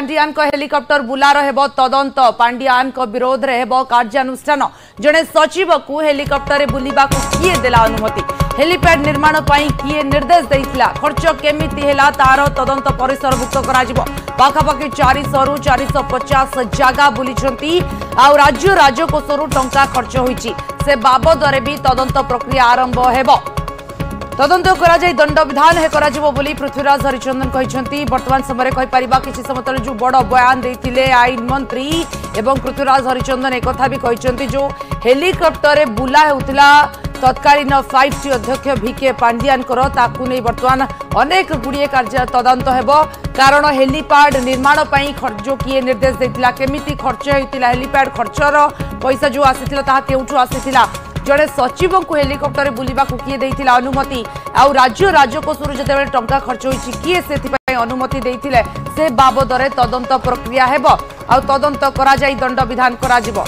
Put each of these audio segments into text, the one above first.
Pandian helicopter बुलार हेबो तदंत पांडियान विरोध रे हेबो कार्यानुष्ठान जड़े सचिव को हेलिकॉप्टर बुलिबा को किए देला अनुमति हेलीपैड निर्माण पई किए निर्देश देइथिला खर्च केमिति हेला तार तदंत परिसरभुक्त करा जिवो पाखापाखि 400 रु 450 जगह बुलीछंती आ राज्य राजकोषरु टंका खर्च होईची से बाबद रे भी तदंत प्रक्रिया आरंभ हेबो तदंत करा जाय दंड विधान है करा जिवो बोली पृथ्वीराज हरिचंदन कहिसंती वर्तमान समय कहि परिबा किछि समय तले जो बड़ बयान देथिले आईन मंत्री एवं पृथ्वीराज हरिचंदन एक कथा भी कहिसंती जो हेलिकॉप्टर रे बुला हेउतिला तत्कालीन 5T अध्यक्ष VK पांडियान करो ताकू नै वर्तमान अनेक गुड़िए कार्य तदंत हेबो कारण हेलीपैड निर्माण पई खर्च किए निर्देश देथिला केमिति खर्च हेउतिला हेलीपैड खर्चर पैसा जो आसीथिला ता केउठु आसीथिला जड़े सचिव को हेलिकॉप्टर बुलिबा को किए देथिला अनुमति आ राज्य राजकोषरु जते टंका खर्च होईची किए सेति अनुमति देथिले से बाबद रे तदंत प्रक्रिया हेबो आ तदंत करा जाई दंड विधान करा जिवो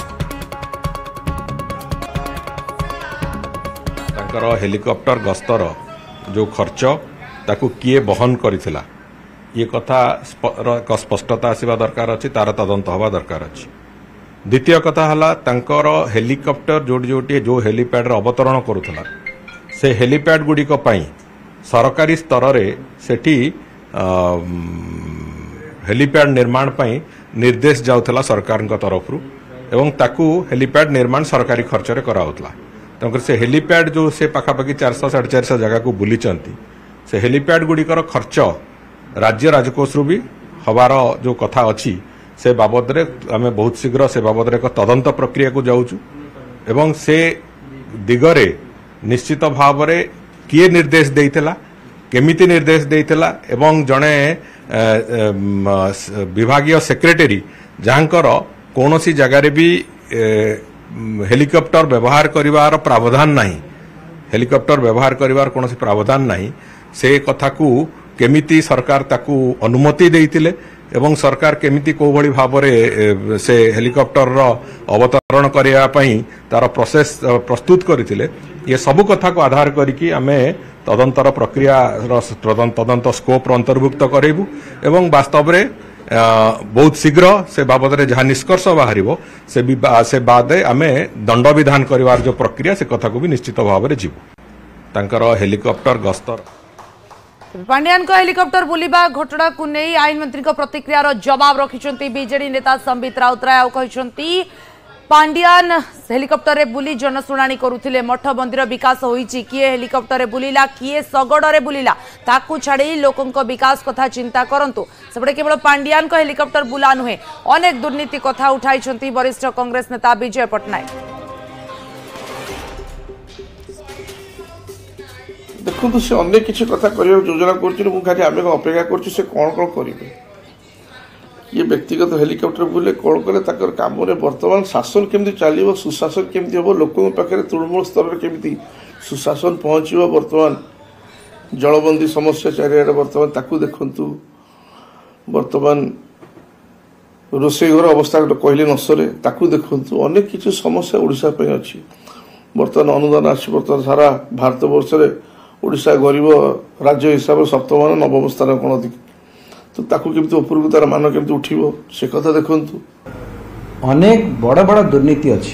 तांकर हेलिकॉप्टर गस्तर जो खर्च ताकू किए बहन करिथिला ये कथा स्पष्टता आसीबा दरकार अछि तार तदंत हवा दरकार अछि द्वितीय कथा हला तांकर हेलिकॉप्टर जोटी जोटी जो हेलीपैड अवतरण करुला से हेलीपैड गुड़िक सरकारी स्तर रे सेठी हेलीपैड निर्माण पई निर्देश जाउथला सरकार तरफ एवं ताकू हेलीपैड निर्माण सरकारी खर्च रे कराउथला तंकर से हेलीपैड जो से पाखापाखि 400-450 जगह को बुलीचंती से हेलीपैड गुड़िकर खर्च राज्य राजकोष भी हबार जो कथा अछि से बाबद रे आमे बहुत शीघ्र से बाबद रे तदंत प्रक्रिया को जाउचु एवं से दिगरे निश्चित भाव रे किए निर्देश देइथिला केमिति निर्देश देइथिला एवं जणे विभागीय सेक्रेटरी जहाँकर कोनोसी जगह रे भी हेलिकॉप्टर व्यवहार करिवार प्रावधान नाही हेलिकॉप्टर व्यवहार करिवार कोनोसी प्रावधान नाही से कथा को केमिति सरकार ताकू अनुमति देइथिले एवं सरकार केमिति को भली भाव रे से हेलिकॉप्टर रो अवतरण करिया पई तार प्रोसेस प्रस्तुत करथिले ये सब कथा को आधार करिकि आमे तदंतर प्रक्रिया तदंत स्कोप अंतर्भुक्त करेबु एवं वास्तव रे बहुत शीघ्र से बाबद रे जहाँ निष्कर्ष बाहरिबो से बाद आमे दंड विधान करिवार जो प्रक्रिया से कथा को भी निश्चित भाव रे जीवु तांकर हेलिकॉप्टर गस्तर पांडियान को हेलिकॉप्टर बुलिबा घटना को नहीं आईन मंत्री को प्रतिक्रिया जवाब रखिछंती बीजेडी नेता संबित राउतराय कहछंती पांडियान हेलिकॉप्टर रे बुली जनशुणाणी करुथिले मठ मंदिर विकास होईची किए हेलिकॉप्टर रे बुलिला किए सगड़ रे बुलिला ताकू छाड़ी लोकंको विकास कथा चिंता करंतु सबडे केवल पांडियान को हेलिकॉप्टर बुला नुहे अनेक दुर्नीति कथा उठाइछंती वरिष्ठ कांग्रेस नेता विजय पटनायक देखो से अनेक किसी कथा कर योजना कर अपेक्षा कर कौन कौन करेंगे ये व्यक्तिगत हेलिकॉप्टर बुले कौन कले कम बर्तमान शासन केमती चलो सुशासन केमती हम लोकों पाखे तृणमूल स्तर में केमती सुशासन पहुँचो बर्तमान जलबंदी समस्या चारिआडे बर्तमान ताकू देखु बर्तमान रोषे घर अवस्था कहले नसरे ताकू देखु अनेक किसी समस्या ओडिशा पे अच्छी बर्तमान अनुदान आसी बर्तमान सारा भारत वर्ष ओडिशा गरीब राज्य हिसाब से सप्तम मान नवम स्थान कौन तो ताकू केमती उपरकू तार मान केमती उठिबो से कथा देखंतु अनेक बड़ बड़ दुर्नीति अछि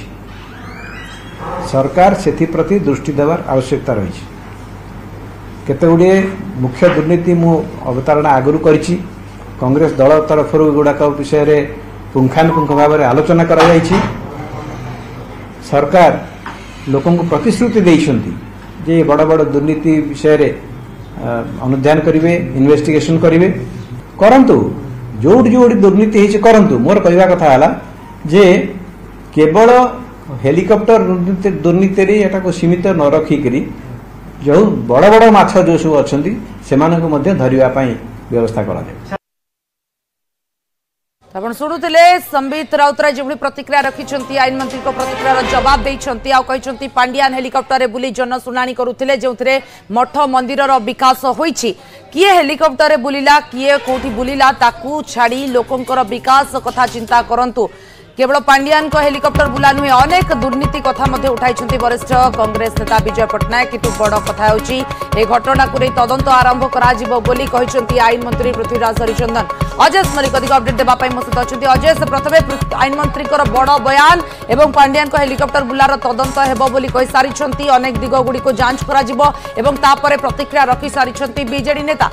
सरकार सेथि प्रति दृष्टि देवार आवश्यकता रही केते गुडे मुख्य दुर्नीति मु अवतारणा आगुरु करिछि कांग्रेस दल तरफ गुड़ाक विषय रे पुंखानुपुंख भाव में आलोचना करा जायछि सरकार लोकन को प्रतिश्रुति देइछंती जे बड़ बड़ दुर्नीति विषय रे अनुध्यान करिवे इन्वेस्टिगेशन करिवे करंतु जोड़ी जोड़ी दुर्नीति हेछि करंतु मोर कहवा कथा हला जे केवल हेलिकॉप्टर दुर्नीति रे एटा को सीमित न रखी करी जो बड़ बड़ माछ जो सब अछंती सेमानक मध्य धरिवा पई व्यवस्था करा दे आपण सुनुथिले संबित राउतराय जेभली प्रतिक्रिया रखिछंती आईन मंत्री को प्रतिक्रिया जवाब देइछंती आ कहिछंती पांडियान हेलिकॉप्टर रे बुली जनशुणाणी करुथिले जेउथरे मठ मंदिर रो विकास होईछि किए हेलिकॉप्टर रे बुलिला किए कोठी बुलिला ताकू छाड़ी लोकंकर विकास कथा चिंता करंतु केवल पांड्यान को हेलिकॉप्टर बुला नुहे अनेक दुर्नीति कथा उठाई वरिष्ठ कांग्रेस नेता विजय पट्टनायक किंतु बड़ कथा होची ए घटना को तदंत आरंभ कराजिबो बोली कहिसंती आईन मंत्री पृथ्वीराज हरिचंदन। अजय स्मरिक अधिक अपडेट देबा पई मो सहित अछंती। अजय प्रथमे आईन मंत्री को बड़ बयान एवं पांड्यान को हेलिकॉप्टर बुलार तदंत हेबो बोली कहि सारिछंती अनेक दिग गुडी को जांच कराजिबो एवं तापरे प्रतिक्रिया रखि सारिछंती बीजेडी नेता।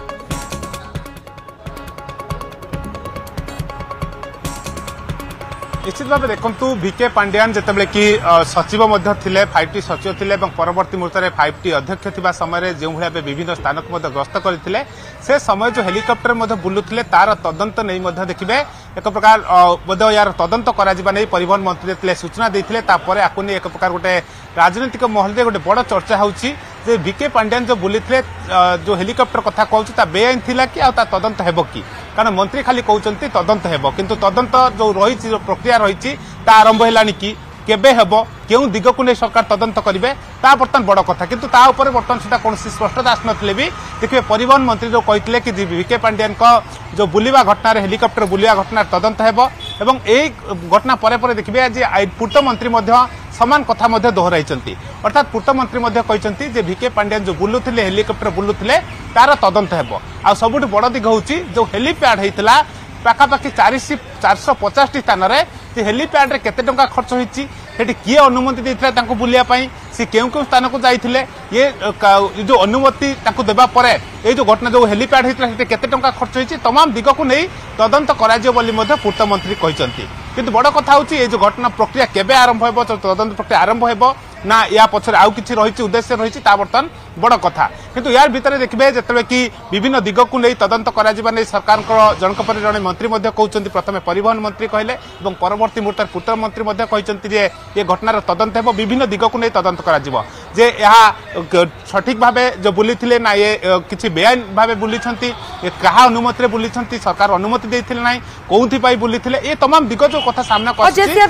निश्चित भाव देखु भिके पांड्यान जितेबाला कि सचिव 5T सचिव थे परवर्ती मुहूर्त में 5T अध्यक्ष थिबा समय जो भाव विभिन्न स्थान को गस्त करते से समय जो हेलिकॉप्टर बुलुले तार तदंत नहीं देखिए एक प्रकार बोध यार तदंत करा परिवहन मंत्री सूचना देते एक प्रकार गोटे राजनीतिक महल में गोटे बड़ चर्चा होची जे भिके पांड्यान जो बुली जो हेलिकॉप्टर कथा कहूँ बेआईन थिला कि आ तदंत हेबो कि कारण मंत्री खाली कहते तदंत हेबो किंतु तदंत जो रही जो प्रक्रिया रही आरंभ है कि केबे हेबो केउ दिग को नहीं सरकार तदंत करेंगे ता बर्तमान बड़ कथा किंतु ता ऊपर बर्तमान सुधा कौन स्पष्टता आसनथिले भी देखिए परिवहन मंत्री जो कहते कि भिके पांड्यान को जो बुलिबा घटना हेलिकॉप्टर बुलिया घटना तदंत हेबो एवं एई घटना परे देखिए आज पूर्त मंत्री समान कथा दोहराई अर्थात पूर्त मंत्री कहते भिके पांड्यान जो बुलुले हेलिकॉप्टर बुलुले तार तदंत हेबो आ सबुठ बड़ दिग होची जो हेलीपैड होता पाखापाखि 450 स्थान में हेलीपैड केते टंका खर्च होती किए अनुमति देता बुलायापी सी क्यों स्थान को जाते ये जो अनुमति देवा ये जो घटना जो हेलीपैड होता केते टंका खर्च होती तमाम दिग को नहीं तदंत कर पूर्त मंत्री कहते किंतु बड़ कथा होची ये जो घटना प्रक्रिया केबे आरंभ हेबो तदंत प्रक्रिया आरंभ हेबो ना या पछरे आउ किछि रहिछि उद्देश्य रहिछि ता बर्तन बड़ कथा किंतु यार भितर देखिबे जेतबे कि विभिन्न दिग को नहीं तदंत करा जिबा नै सरकार को जनक पर जने मंत्री मध्ये कहउचंती प्रथमे परिवहन मंत्री कहले एवं परवर्ती मुहूर्त पूर्त मंत्री मध्ये कहउचंती जे ये घटनार तदंत हेबो विभिन्न दिग को नहीं तदंत करा जिवो जे यहा सठिक भाबे जो बुलीथिले ना ये किछि बेआईन भाबे बुलीछंती ये कहा अनुमति रे बुलीछंती सरकार अनुमति देथिले नै कोउथि पाई बुलीथिले ए तमाम दिग जो कथा सामना करछि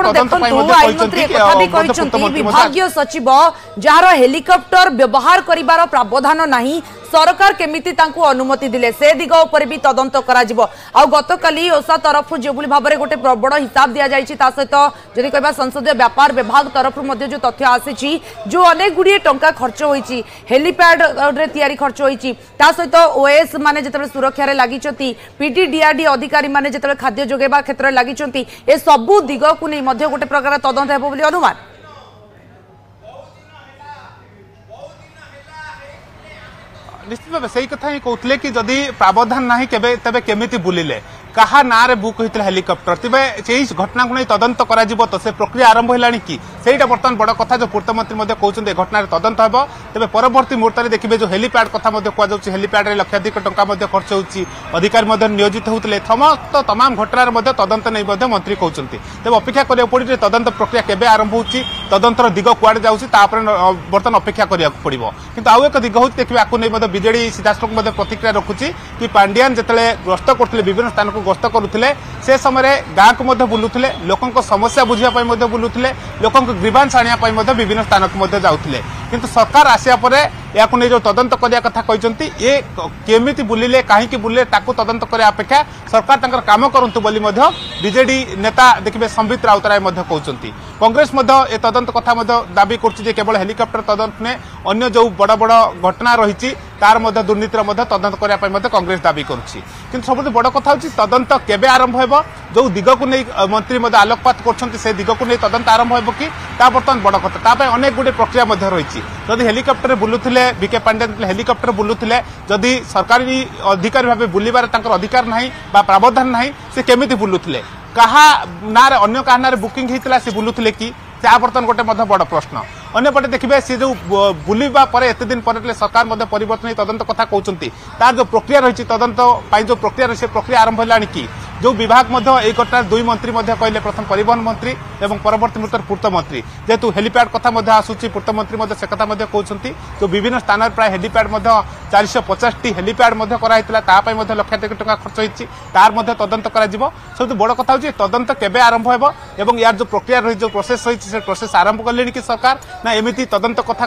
विभागीय सचिव जार हेलिकॉप्टर व्यवहार करिबार प्रावधान नहीं सरकार केमिति तांकु अनुमति दिले से दिग ऊपर भी तदंत करा जिवो आ गतकाली ओसा तरफ जो भाव में गोटे बड़ हिसाब दिया जायछि ता सहित जदि कहबा संसदीय व्यापार विभाग तरफ मध्य जो तथ्य आसी जो अनेक गुड़िए टंका खर्च होईछि हेलीपैड रे तैयारी खर्च होईछि ता सहित ओएस माने जतबे सुरक्षा रे लागिचंती पीटी डीआरडी अधिकारी माने जतबे खाद्य जोगेबा क्षेत्र रे लागिचंती ए सबु दिग को नहीं मध्य गोटे प्रकार तदंत हेबो बोली अनुमान। निश्चित भाव से कथा ही कहते कि जदि प्रावधान ना तेबे केमिति बुलिले कहा ना रे बुक होता हेलिकॉप्टर तेज से घटना को नहीं तदंत करा तो से प्रक्रिया आरंभ है कि सहीटा बर्तमान बड़ कथा जो पूर्त मंत्री कहते घटना तदंत हेब तेज परवर्ती मुहूर्त में देखिए जो हेलीपैड कथा कहुच्छे हेलीपैड में लक्षाधिक टंका खर्च होती अधिकारी नियोजित होते समस्त तमाम घटना तदंत नहीं मंत्री कहते तेज अपेक्षा करा पड़े तदंत प्रक्रिया केबे आरंभ होती तदंतर दिग कुआड़े जाऊँगी बर्तमान अपेक्षा करा पड़ो कि आउ एक दिग होती देखिए आपको नहीं बीजेडी सीधासख प्रतिक्रिया रखुची कि पांड्यान जिते गस्त करते विभिन्न स्थान को गस्त करुले से समय गाँव को बुलुले लोकों समस्या बुझापी बुलुले लोकों ग्रीवांस आने विभिन्न स्थान को जाऊले किंतु सरकार आसिया परे या नहीं जो तदंत करने कथा कहते ये केमिति बुलिले कहीं बुलिले ताकू तदंत करने अपेक्षा सरकार तंकर काम करंतु बोली बीजेडी नेता देखिए संबित राउतराय कहते कांग्रेस ए तदंत कथा दाबी कर केवल हेलिकॉप्टर तदंत ने अन्य जो बड़ बड़ घटना रही तार दुर्नीतिर तदंत करने कांग्रेस दाबी कर सब बड़ कथा तदंत केबे आरंभ हेबो जो दिग को नहीं मंत्री आलोकपात कर दिग को नहीं तदंत आरंभ हेबो कि बर्तमान बड़ कथा अनेक गुटे प्रक्रिया रही जदि हेलिकॉप्टर बुलुले भिके पांड्यान हेलिकॉप्टर बुलुले जदि सरकारी अधिकारी भाव बुलबार अधिकार ना प्रावधान ना से केमिति बुलुले कहा ना अन्य क्या ना बुकिंग होता से बुलुले कि बर्तमान गोटे बड़ प्रश्न अन्यपटे देखिए सी जो बुलवा एत दिन पर सरकार परिवर्तन तदंत कथा कहते तार जो प्रक्रिया रही तदंत जो प्रक्रिया रही प्रक्रिया आरंभ है कि जो विभाग एक घटना दुई मंत्री कहले प्रथम परिवहन मंत्री और परवर्ती मुहूर्त पूर्त मंत्री जेहेतु हेलीपैड कथा आसूची पूर्त मंत्री से कथा कहते जो विभिन्न स्थान प्राय हेलीपैड 450 हेलीपैड कराई लक्षाधिक टंका खर्च होती तार तदंत सब बड़ कथा हूँ तदंत केबे आरंभ हेबो एवं यार जो प्रक्रिया रही जो प्रोसेस रही से प्रोसेस आरंभ कले कि सरकार ना एमती तदंत कथा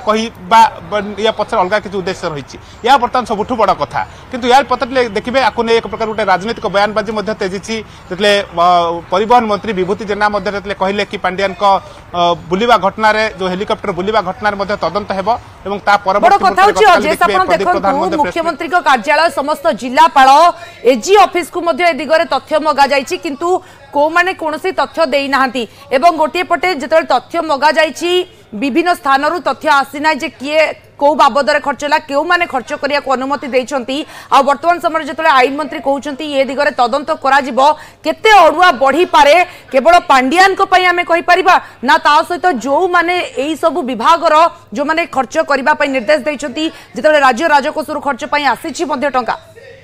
या पचर अलग किसी उद्देश्य रही या बर्तमान सबुठ बड़ कथा किंतु यार पत्र देखिए आपको नहीं एक प्रकार गोटे राजनीतिक बयानबाजी तेजी देखी परिवहन मंत्री विभूति जेना कहले कि पांड्यान बुलिबा घटना जो हेलिकॉप्टर बुलिबा घटना तदंत हेबो एवं ता परवर्ती मुख्यमंत्री कार्यालय समस्त जिलापाल एजी ऑफिस को ए दिगरे तथ्य मगा जाइछि किंतु को माने कोनोसी तथ्य देई नाहंती एवं गोटे पटे जेतले तथ्य मगा जाइछि विभिन्न स्थान रु तथ्य आसी ना जे किए को बाबदरे खर्च होला केउ माने खर्च करिया को अनुमति देइछंती आ वर्तमान समय जेतले आईन मंत्री कहउछंती ए दिगरे तदंत करा जिवो केते अडुआ बढ़ी पारे केवल पांड्यान को पई हमें कहि परिबा ना ता सहित जो माने एई सब विभाग रो जो माने खर्च करिबा पई निर्देश देइछंती जेतले राज्य राजकोष रु खर्च पई आसीछि मध्ये टंका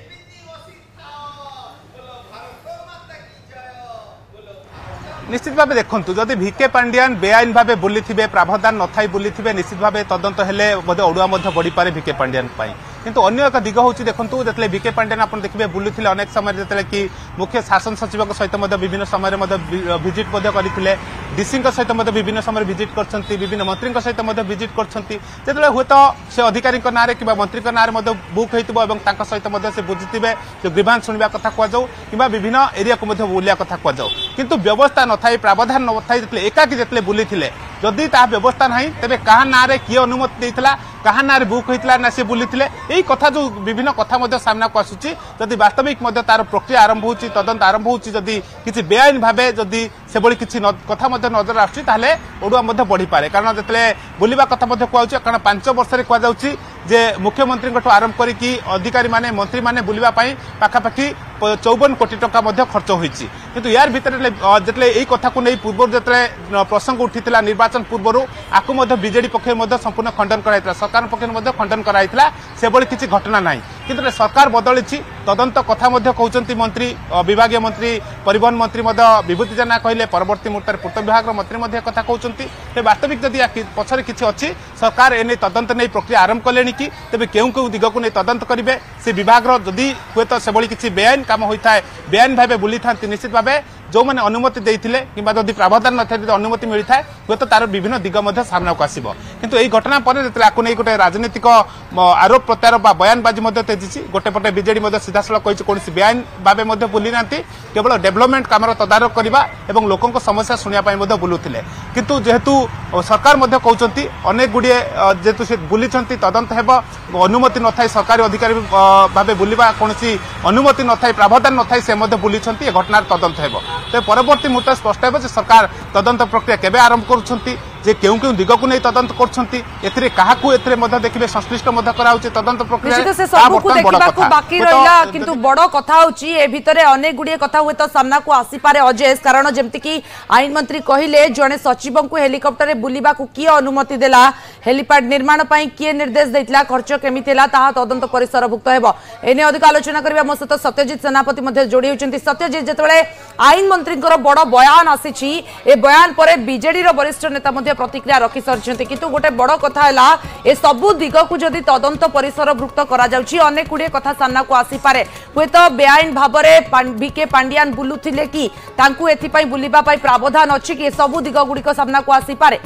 निश्चित भाव देखु जदि भिके पांड्यान बेआईन भाव बुली प्रावधान नथाई बुली निश्चित भाव तदंत हेले अड़ुआ बढ़ी पारे भिके पांड्यान किंतु अन्य एक दिग हूँ देखूँ जो भिके पांड्यान आप देखिए बुली अनेक समय जो कि मुख्य शासन सचिव सहित विभिन्न समय भिजिट करते डीसी सहित विभिन्न समय भिजिट कर विभिन्न मंत्री सहित भिजिट कर हुए तो से अधिकारी ना कि मंत्री ना बुक होता सहित से बुझीथे जो ग्रीवांस शुणा कथा कहु कि विभिन्न एरिया को बुलिया कथा कहु किंतु व्यवस्था न थाई प्रावधान न थाई एकाकी जिते बुली जदि ता व्यवस्था ना तेरे क्या ना किए अनुमति देता क्या ना बुक होता ना सी बुली यही कथा जो विभिन्न कथा सामना को आसूची जदि वास्तविक तार प्रक्रिया आरंभ हो तदंत आरंभ होती किसी बेआईन भाव जदि से किसी कथा नजर आसूची अड़ुआ बढ़ी पारे कारण जिते बुलवा कथा कहु कारण 5 वर्ष कहुच्छी जे मुख्यमंत्री आरंभ करके अधिकारी माने मंत्री माने बुलवा पाखापाखि 54 कोटी टका खर्च होती किंतु यार भितर जिते यही कथा को नहीं पूर्व जो प्रसंग उठी निर्वाचन पूर्व आपको बीजेडी पक्ष संपूर्ण खंडन कराइला सरकार पक्ष खंडन कराइला से किसी घटना ना किंतु सरकार बदली तदंत कथा कहते मंत्री विभाग मंत्री परिवहन मंत्री विभूति जेना कहले परवर्ती मुहूर्त पूर्त विभाग मंत्री कथा कहते वास्तविक जदि पछरे किसी अच्छी सरकार एने तदंत नहीं प्रक्रिया आरंभ कले कि तेज क्यों दिग को नहीं तदंत करेंगे से विभाग जदि हुए तो से किसी बेआईन काम होता है बेआईन भाव बुली था निश्चित भाव जो मैंने अनुमति देते कि प्रावधान न था अनुमति मिलता है हुए तो तार विभिन्न दिग सामना को आसो किंतु यही घटना पर जो नहीं गोटे राजनीतिक आरोप प्रत्यारोप बयानबाजी तेजी गोटे पटे बीजेडी सीधासल कौन बेआईन भाव बुली ना केवल डेभलपमेंट काम तदारख करने और लोकों समस्या शुणापी बुलूले किंतु जेहेतु सरकार कहते अनेक गुड़िए जेहेतु से बुली तदंत हेब अनुमति न था सरकारी अधिकारी भाव बुलवा कौन अनुमति न था प्रावधान न था से बुली घटनार तदंत हेब तो परवर्ती मुहूर्त स्पष्ट है सरकार तदंत प्रक्रिया केबे आरंभ करुछंती जे केउ केउ दिग को नहीं तदंत करछंती एथरे काहाकू एथरे मध्य देखिबे संश्लिष्ट मध्य कराउची तदंत प्रक्रिया निश्चित से सब को देखिबा को बाकी रहिला किंतु बड़ कथा होची ए भितरे अनेक गुडिए कथा होय तो सामना को आसी पारे अजेस कारण जेमति की आईन मंत्री कहिले जने सचिव को हेलिकॉप्टर रे बुलिबा को किए अनुमति देला हेलीपैड निर्माण पई किए निर्देश दैतला खर्च केमितेला ताहा तदंत परिसरभुक्त हेबो एने अधिक आलोचना करबा मो सहित सत्यजित सेनापति मध्ये जोड़ी होचंती सत्यजित जेतबेले आईन मंत्री बड़ बयान आसी ए बयान पर बीजेडी रो वरिष्ठ नेता मध्ये प्रतिक्रिया रखी सारी किंतु गोटे बड़ कथा है सबू दिग को जदि तदंत परिसरभुक्त करा जाउछि अनेक गुड़िए कथा सामना को आसी पारे हुए तो बेआईन भाव में भिके पांड्यान बुलुथिले कि तांकु एथिपाई बुलिबा पाई प्रावधान अछि कि सबू दिग गुड़िक सामना को आसी पारे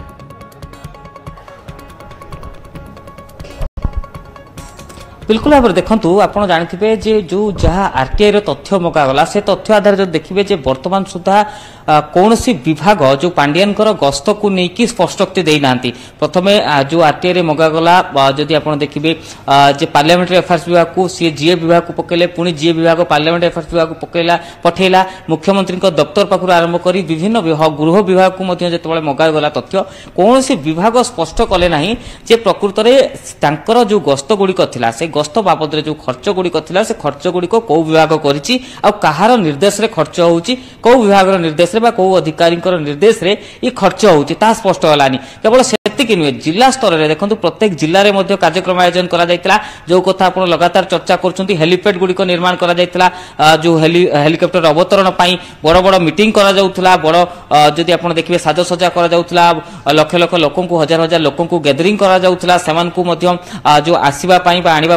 बिल्कुल भाव देखु आप जानते जो जहाँ आरटीआई तथ्य मगागला से तथ्य आधार जो देखिए वर्तमान सुधा कौन सी विभाग जो पांड्यान गस्त को लेकिन स्पष्टोक्ति देना प्रथम जो आरटीआई मगागला जदि आप देखिए पार्लियामेंटारी अफेयर्स विभाग को सी जीए विभाग को पकड़े पुणी जीए विभाग पार्लियामेंटारी अफेयर्स विभाग को पठेला मुख्यमंत्री दफ्तर पाखु आरंभ कर विभिन्न गृह विभाग को जो मगागला तथ्य कौन सी विभाग स्पष्ट कले ना जे प्रकृत में जो गस्त गुड़िक था से गस्त बाबद जो खर्च गुड़िक था से खर्च गुड़िक कौ विभाग करिछि आ कहार निर्देश रे खर्च होउछि कौ विभाग निर्देश रे बा कौ अधिकारी निर्देश रे ये खर्च होउछि ता स्पष्ट हलानी केवल सेतिक नुहे जिला स्तर में देखो प्रत्येक जिले में कार्यक्रम आयोजन करा जायतिला जो कथा आप लगातार चर्चा करछंती हेलीपैड गुड़िक निर्माण करा जायतिला जो हेलिकॉप्टर अवतरण पाई बड़ बड़ मीटिंग करा जाउथला बड़ जदि आप देखिए साजसजा करा जाउथला लक्ष लक्ष लोक हजार हजार लोक गैदरिंग करा जाउथला सेमान को जो आसीबा पाई बा आनिबा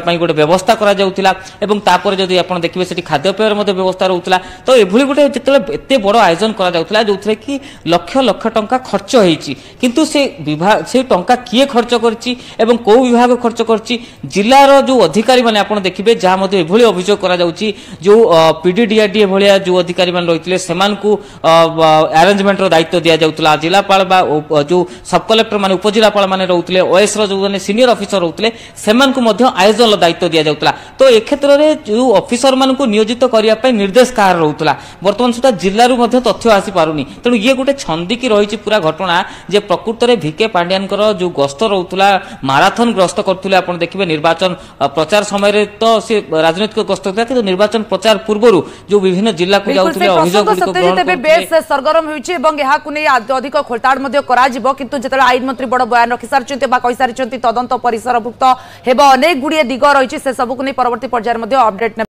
गोटे व्यवस्था करा जाउतिला एवं तापर जदि आपण देखिबे सेठी खाद्यपेयर मध्ये व्यवस्था रहउतिला तो एभली गोटे जेतले एते बड़ आयोजन करा जाउतिला जोथरे कि लक्ष लक्ष टंका खर्च होईची किंतु से विभाग से टंका किए खर्च करची एवं को विभाग खर्च करची जिल्लार जो अधिकारी माने आपण देखिबे जहा मध्ये एभली अभियोग करा जाउची जो पीडीडीआरडी भलिया जो अधिकारी मान रहितले समान को अरेंजमेंट रो दायित्व दिया जाउतला जिलापाल बा जो सब कलेक्टर माने उपजिलापाल माने रहउतले ओएस रो जो माने सीनियर ऑफिसर रहउतले समान को मध्य आयोजन दायित्व दिया जाउतला तो ए क्षेत्र रे जो ऑफिसर मान को नियोजित करिया पय निर्देश कार रहउतला वर्तमान सुधा जिल्ला रु मध्य तथ्य आसी पारुनी तेनु ये गोटे छंदी की रहिछि पूरा घटना जे प्रकृत रे भिके पांड्यान कर जो गस्त रहउतला माराथन ग्रस्त करथुले आपण देखिबे निर्वाचन प्रचार समय रे तो से राजनीतिक गस्त था कि निर्वाचन प्रचार पूर्वरु जो विभिन्न जिला को जाउतले अभियोग सत्यजित बेस सरगरम होइछि एवं एहा कुनै अधिक खोलताड़ मध्ये करा जिवो किंतु जेतले आईन मंत्री बड़ बयान रखि सारचंती बा कहि सारचंती तदंत परिसरभुक्त हेबो अनेक गुडिए दिग रहिछि से सब को नै परवर्ती पर्यायर मध्ये अपडेट